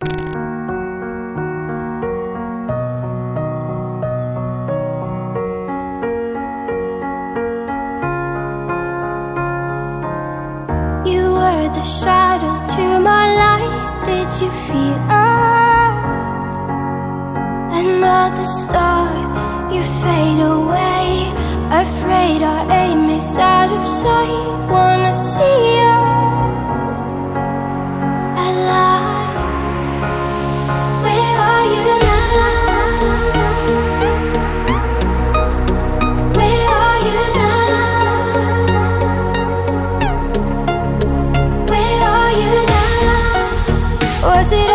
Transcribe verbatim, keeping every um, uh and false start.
The shadow to my light, did you feel us? Another star, you fade away. Afraid our aim is out of sight. Wanna see us alive. Where are you now? Where are you now? Was it